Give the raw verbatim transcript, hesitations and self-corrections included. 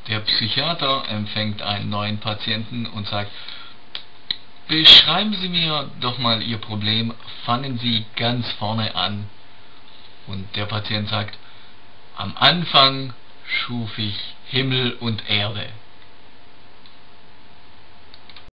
Der Psychiater empfängt einen neuen Patienten und sagt: Beschreiben Sie mir doch mal Ihr Problem, fangen Sie ganz vorne an. Und der Patient sagt: Am Anfang schuf ich Himmel und Erde.